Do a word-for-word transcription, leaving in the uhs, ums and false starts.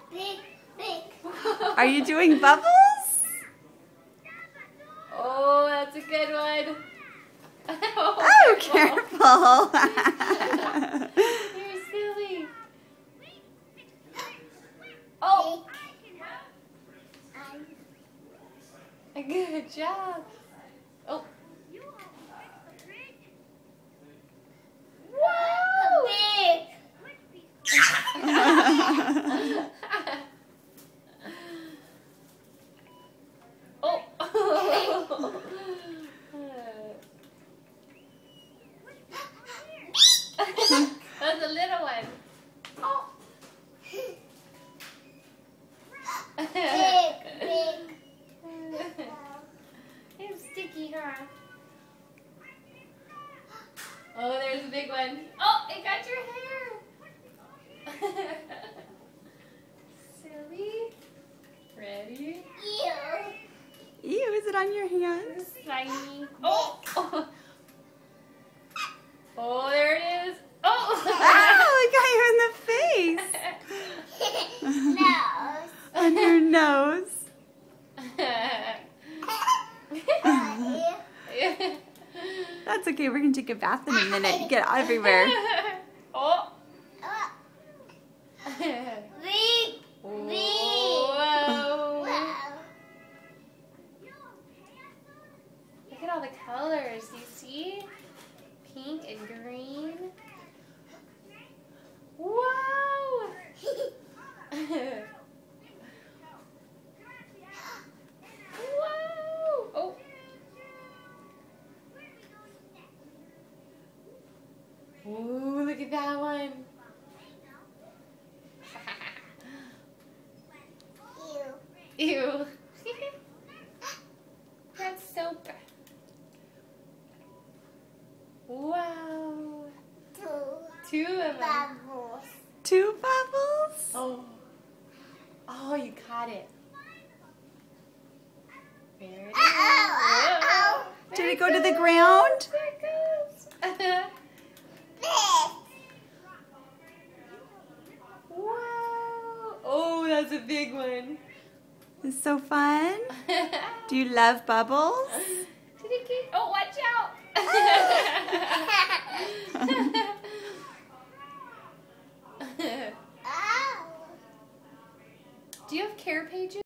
Big, big. Are you doing bubbles? Oh, that's a good one. Oh, careful. You're silly. Oh. Good job. Oh. Whoa. Big. Oh. That's a little one. Oh. Big, big. It's sticky, huh? Oh, there's a big one. Oh, it got your hair. Silly. Ready? Ew. Ew, is it on your hands? Slimy. Oh. Oh. Oh, there it is. Oh. Oh, it got you in the face. Nose. On your nose. That's okay, we're going to take a bath in a minute. You get everywhere. Oh. Big, big. Whoa. Wow. Look at all the colors. Do you see? Pink and green. Wow. Whoa. Oh. Ooh, look at that one. Ew. Ew. That's soap. Wow. Two Two of them. bubbles. Two bubbles? Oh. Oh, you caught it. There it is. Uh-oh, uh-oh. Whoa. Did There it go to the goes. ground? There it goes. Big. Wow. Oh, that's a big one. It's so fun. Do you love bubbles? Did it get? Oh, watch out. Oh. Do you have care pages?